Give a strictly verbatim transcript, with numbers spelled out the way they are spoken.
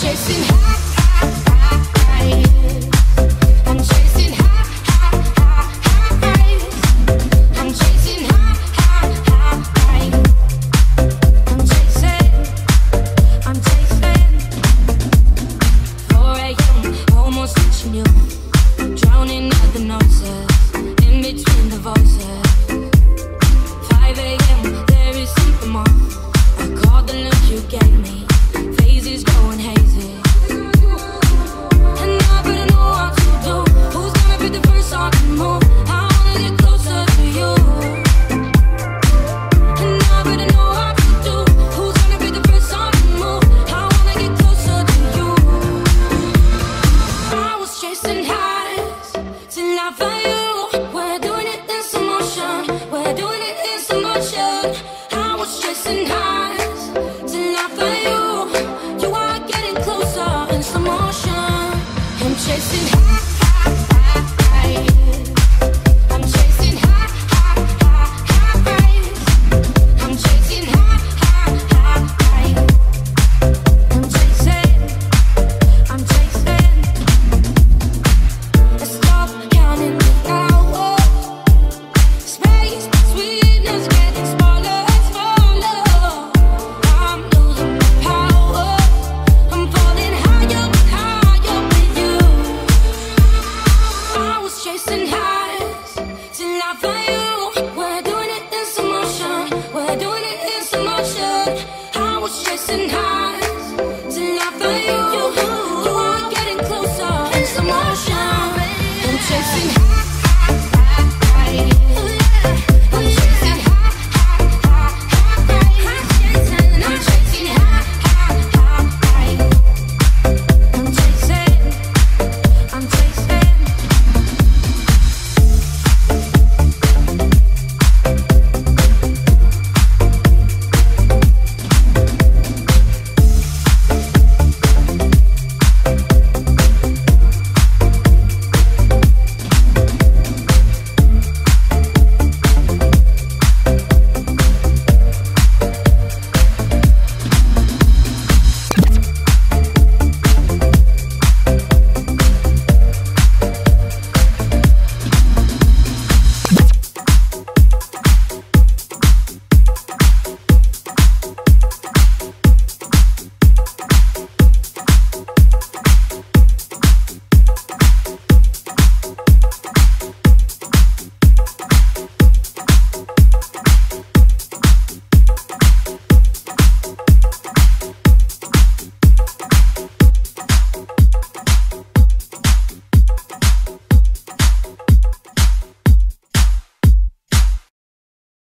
chasing high, I'm chasing high, I'm chasing high, I'm chasing, I'm chasing. four a m, almost reaching you, drowning out the noises, in between the voices. five a m, there is something more. I caught the look you gave me, phases going hazy. And I better know what to do. Who's gonna be the first on the move? I wanna get closer to you. And I better know what to do. Who's gonna be the first on the move? I wanna get closer to you. I was chasing highs till I found you. We're doing it in slow motion. We're doing it in slow motion. I was chasing highs till I found you. You are getting closer in slow motion. I'm chasing highs.